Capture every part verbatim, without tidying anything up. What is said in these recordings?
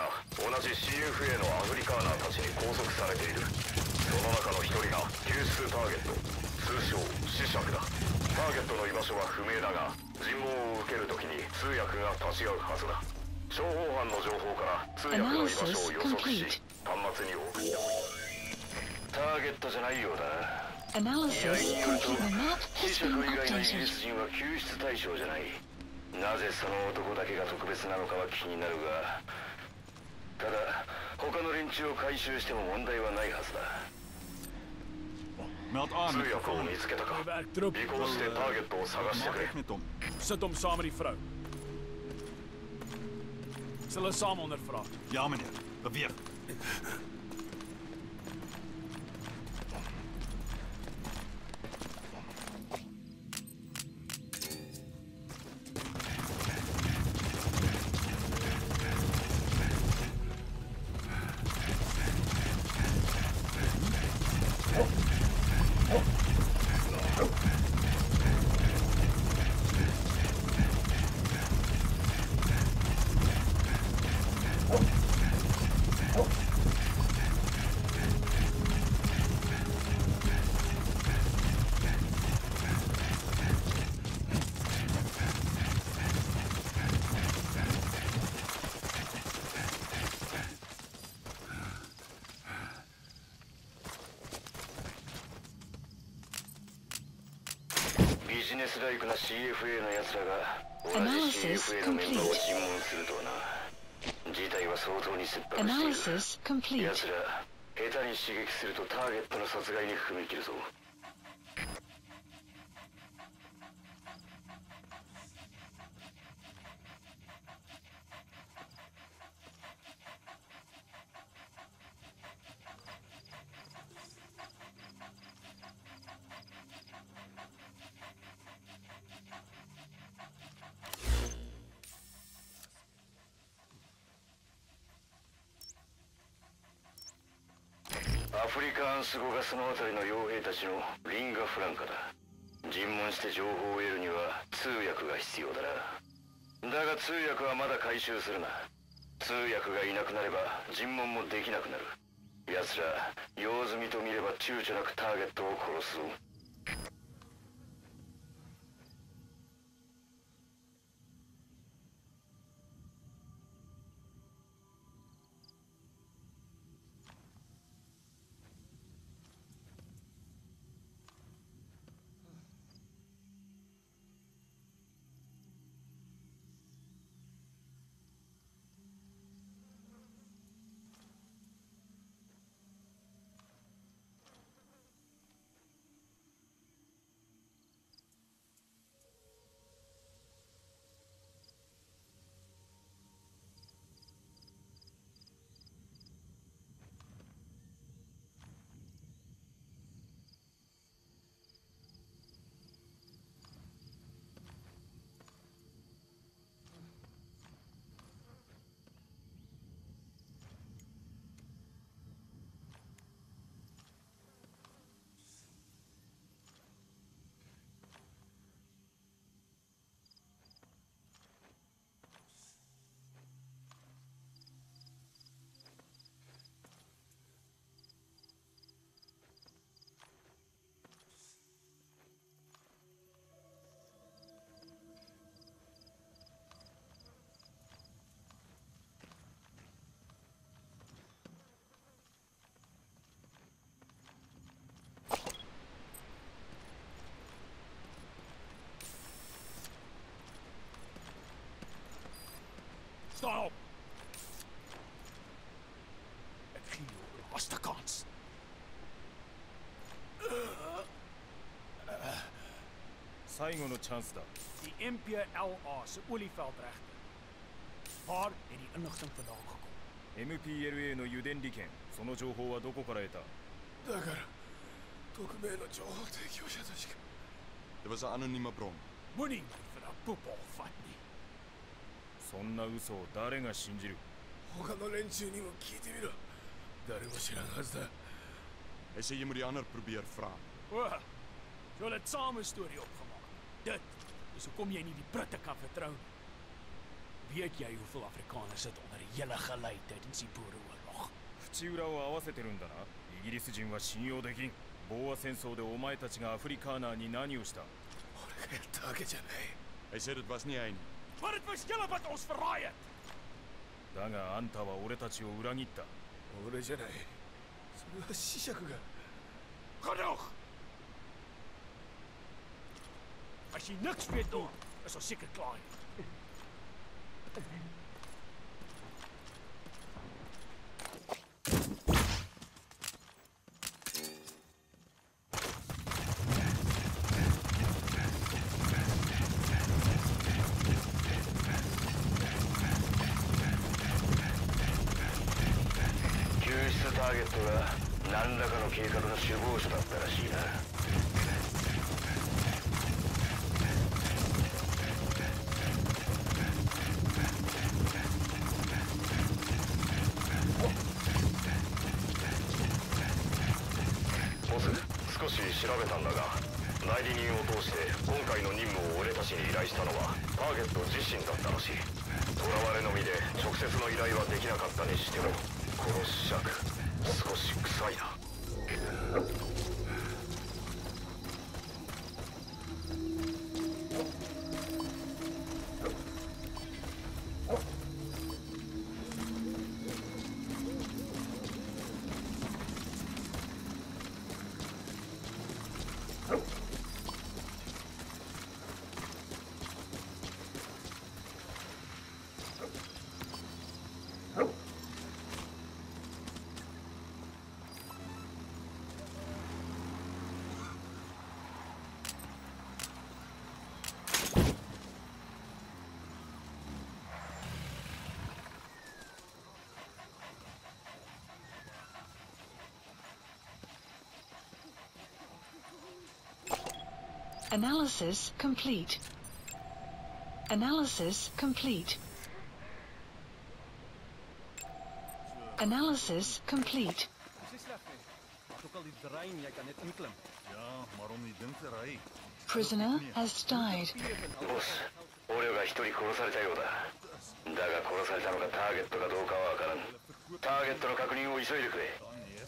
が同じ シーエフエー のアフリカーナーたちに拘束されている。その中の一人が救出ターゲット、通称子爵だ。ターゲットの居場所は不明だが、尋問を受けるときに通訳が立ち会うはずだ。諜報班の情報から通訳の居場所を予測し、端末に送った。ターゲットじゃないようだな。 Analysis complete. The map has been updated. 人は救出対象じゃない。なぜその男だけが特別なのかは気になるが、ただ他の連中を回収しても問題はないはずだ。通訳を見つけたか。尾行してターゲットを探してくれ。 Sit hom saam met die vrou. Is hulle saam ondervra? Ja, meneer. Beweeg. ビジネスライクな シーエフエー の奴らが同じ シーエフエー のメンバーを尋問するとはな。事態は相当に切迫している。奴ら下手に刺激するとターゲットの殺害に踏み切るぞ。アフリカアンス語がその辺りの傭兵たちのリンガフランカだ。尋問して情報を得るには通訳が必要だな。だが通訳はまだ回収するな。通訳がいなくなれば尋問もできなくなる。奴ら用済みと見れば躊躇なくターゲットを殺すぞ。 Staan op! Ek gee jou 'n laaste kans. Saigo no chance da. Die M P L A se olieveldregte. Waar het die inligting vandaan gekom? M P L A の油田利権、その情報はどこから得た？ だから匿名の情報提供者としか。 Dit was 'n anonieme bron. Moenie my vir 'n poepel vat nie. そんな嘘を誰が信じる？ 他の連中にも聞いてみろ。誰も知らんはずだ。 Hy sê jy moet die ander probeer vra. O, jy het saam 'n storie opgemaak. Dit is hoekom jy nie die Britte kan vertrou nie. Weet jy hoeveel Afrikaners het onder die hele gelei tydens die Boereoorlog? 口裏を合わせてるんだな。イギリス人は信用できん。ボーア戦争でお前たちがアフリカーナーに何をした？ 俺がやったわけじゃない。 Hy sê dit was nie hy nie. Maar dit was julle wat ons verraai het. だがあんたは俺たちを裏切った。 俺じゃない。それは子爵が。 Genoeg! As jy niks weet doen, is ons seker klaar. Q ターゲットが何らかの計画の首謀者だったらしいな。ボス、少し調べたんだが、代理人を通して今回の任務を俺たちに依頼したのはターゲット自身だったらしい。囚われの身で直接の依頼はできなかったにしても、この子爵少し臭いな。 Analysis complete. Analysis complete. Analysis complete. Prisoner has died. ボス、俺が一人殺されたようだ。だが殺されたのがターゲットかどうかはわからん。ターゲットの確認を急いでくれ。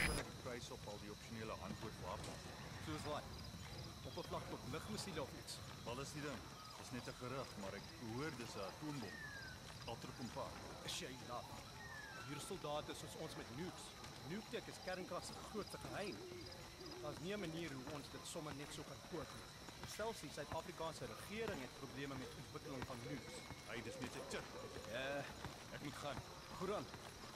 Oppervlak tot lugmissiele of iets. Wat is die ding? Dis net 'n gerug, maar ek hoor dis 'n atoombom. Ultrakompaak. Is jy laf? Hier soldate soos ons met nukes. Nuke-tech is kernkrag se grootste geheim. Daar's nie 'n manier hoe ons dit sommer net so kan koop nie. Selfs die Suid-Afrikaanse regering het probleme met ontwikkeling van nukes. Hy dis net 'n chip. Ja, ek moet gaan. Goed aan.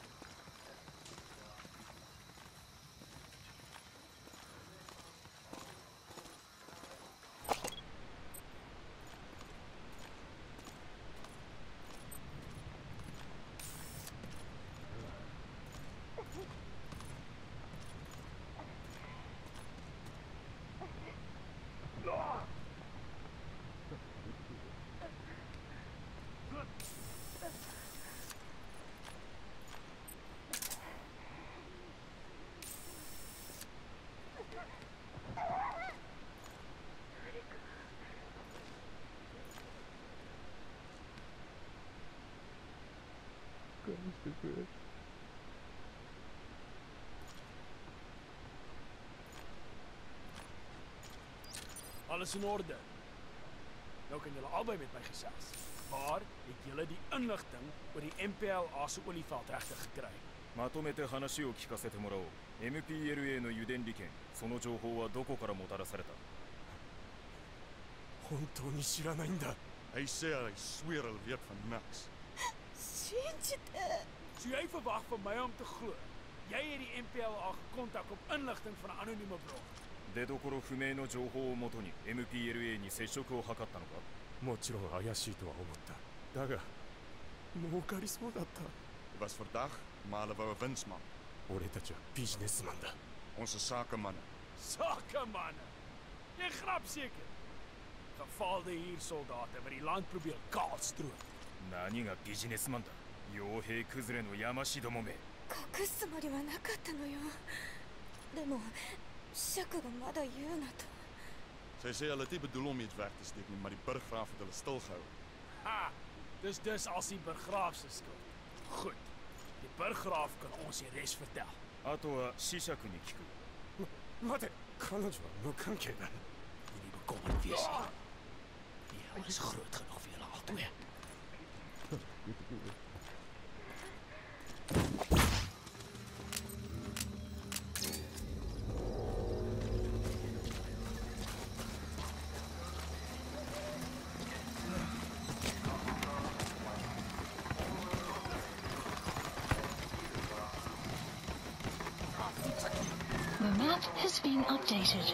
Alles in orde. Nou kan julle albei met my gesels. Maar het julle die inligting oor die M P L A se olieveld regtig gekry? まとめて話を聞かせてもらおう。エムピーエルエー の油田利権、その情報はどこからもたらされた？ 本当に知らないんだ。 Hy sê hy sweer hy weet van niks. 信じて。 So jy verwag van my om te glo. Jy het die M P L A gekontak op inligting van 'n anonieme bron. 出どころ不明の情報をもとに エムピーエルエー に接触を図ったのか？ もちろん怪しいとは思った。だが、儲かりそうだった。 Hy was verdag, maar hulle wou 'n wins maak. 俺たちはビジネスマンだ。 Ons is sakemanne. Sakemanne. Jy grap seker. Gefaalde huursoldate wat die land probeer kaalstroop. 何がビジネスマンだ？傭兵崩れの山師どもめ。 隠すつもりはなかったのよ。でも、爵がまだ言うなと。 Sy sê hulle het nie bedoel om iets weg te steek nie, maar die burggraaf het hulle stilgehou. Ha! Dis dus as die burggraaf se skuld. Goed. Die burggraaf kan ons die res vertel. あとは子爵に聞く。 待て、彼女は無関係だ。 Moenie bekommerd wees nie. Die hel is groot genoeg vir julle albei. The map has been updated.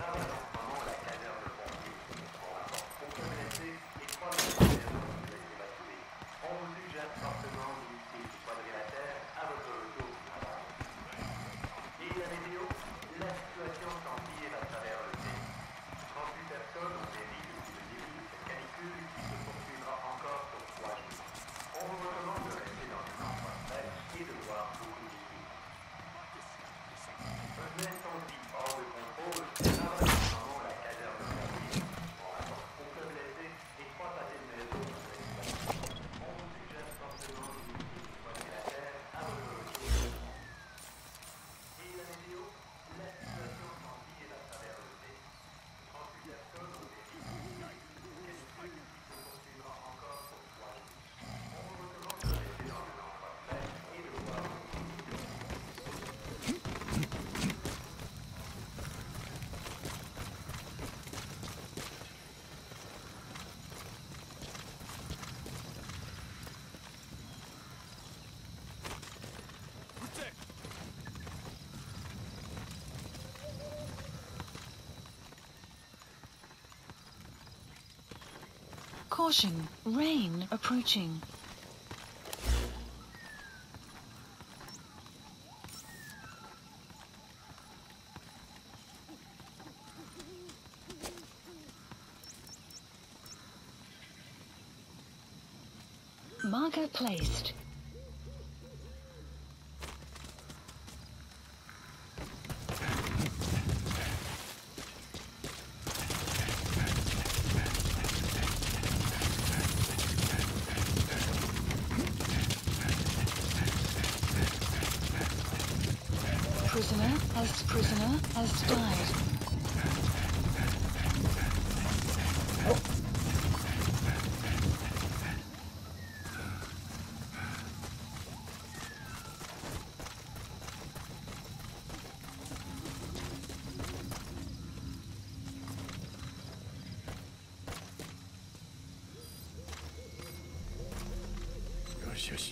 Caution, rain approaching. Marker placed. Prisoner has prisoner has died. Yoshi, yoshi.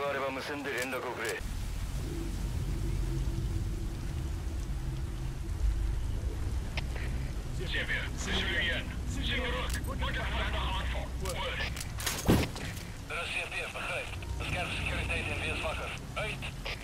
あれば無線で連絡をくれ。Champion, this is again. Signal Rook, we can find a handful. Word. De C F D F begrijpt. De schermsecuriteit in weerswakker. Uit.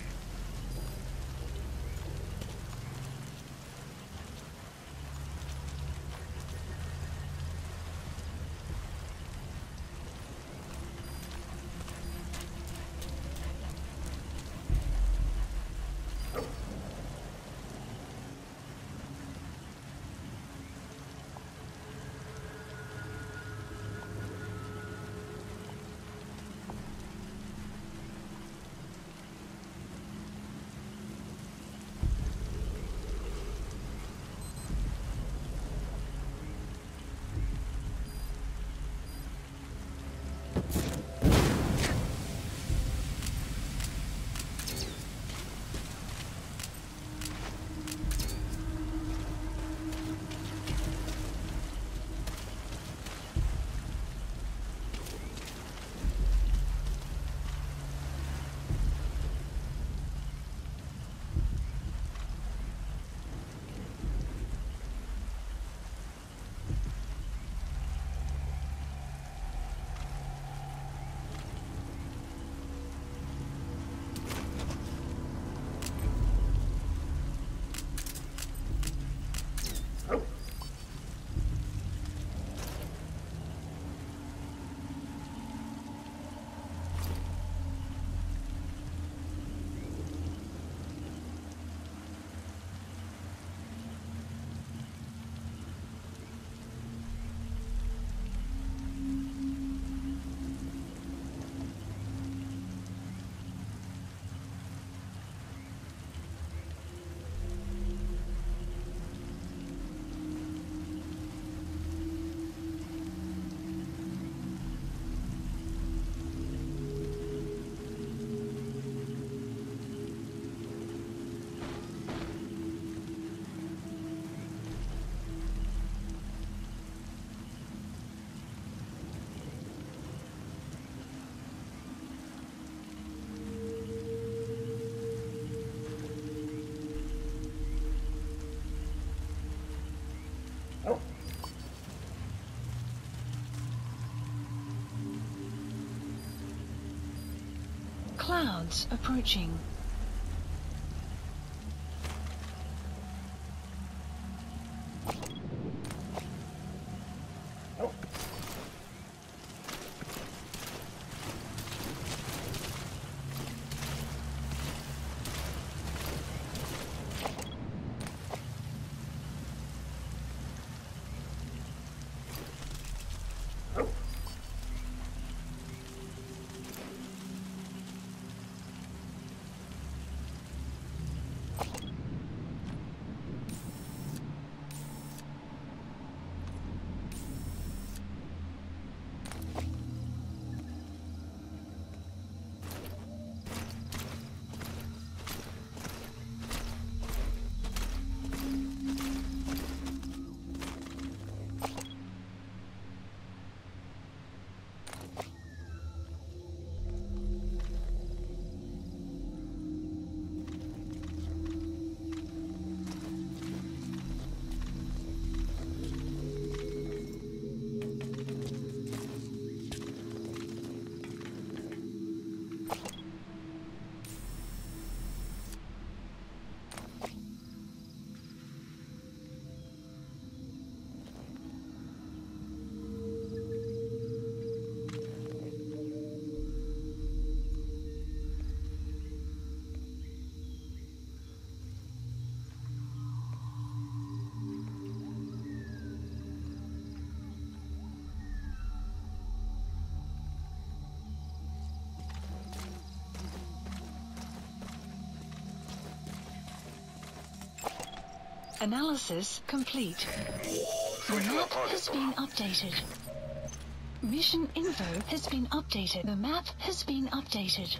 Clouds approaching. Analysis complete. The map has been updated. Mission info has been updated. The map has been updated.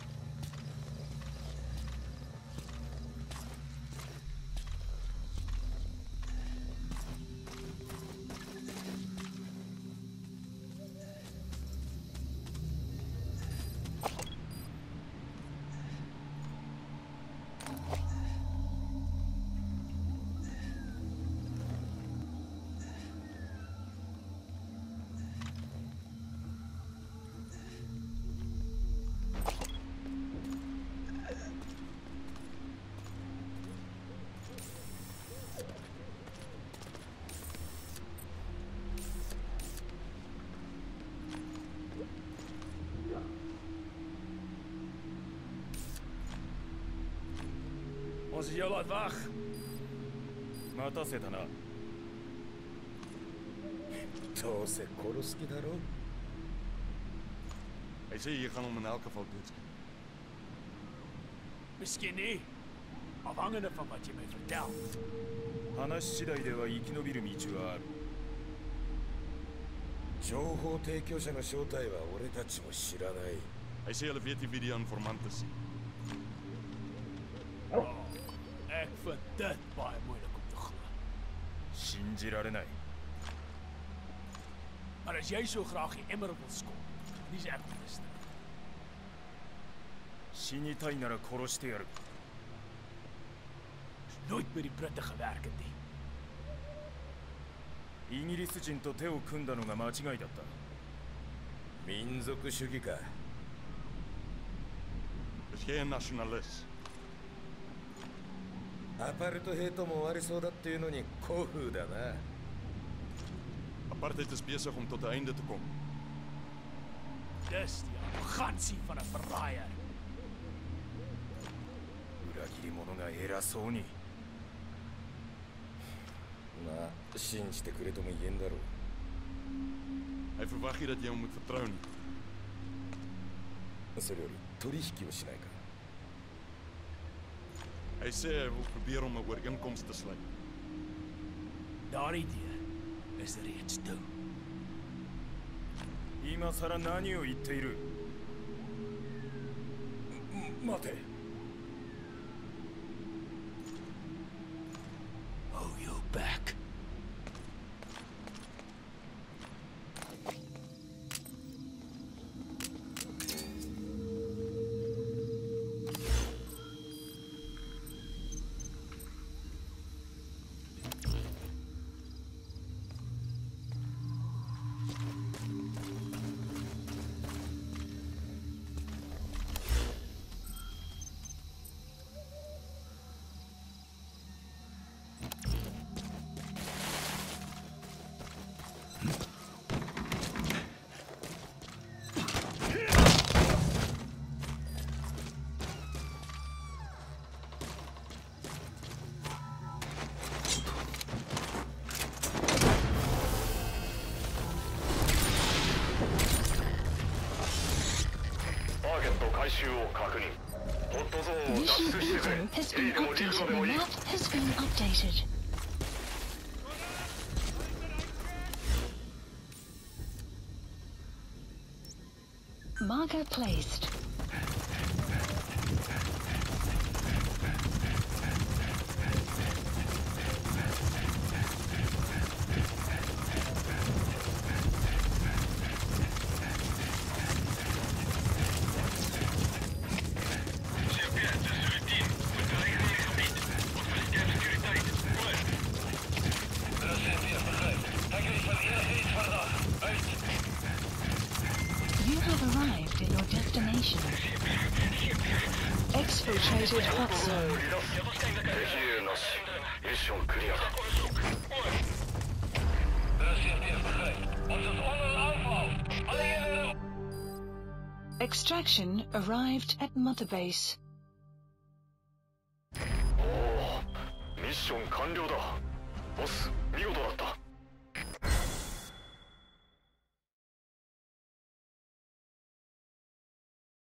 Ons het jou laat wag. 待たせたな。 どうせ殺す気だろ。 Hij zei je gaan hem in elk geval dood. Miskien nie. Afhangende van wat jy my vertel. 話次第では生き延びる道はある。 情報提供者の正体は俺たちも知らない。 Hij zei hulle weet nie wie die informant is. Oh, ek vind dit baie moeilik om te glo. 信じられない。 Maar as jy so graag die Emerald wil skop, dis ek beslis. 死にたいなら殺してやる。 Nooit by die Britte gewerk het nie. イギリス人と手を組んだのが間違いだった。 民族主義か。 Is jij een nationalist? アパルトヘイトも終わりそうだっていうのに古風だな。 Apartheid is bezig om tot 'n einde te komen. Dis die arrogansie van 'n verraaier. 裏切り者が偉そうに。 まあ信じてくれとも言えんだろう。 Hij verwacht je dat je hem moet vertrouwen. それより取引をしないか。 Hij zei hij wil proberen om 'n ooreenkoms te sluit. Daardie deur is reeds toe. 今さら何を言っている。 待て。 Oh, you back. Mission info has been updated. The map has been updated. Marker placed. You have arrived at your destination. Exfiltrated hot zone. Extraction arrived at Mother Base. ミッション完了だ。ボス、見事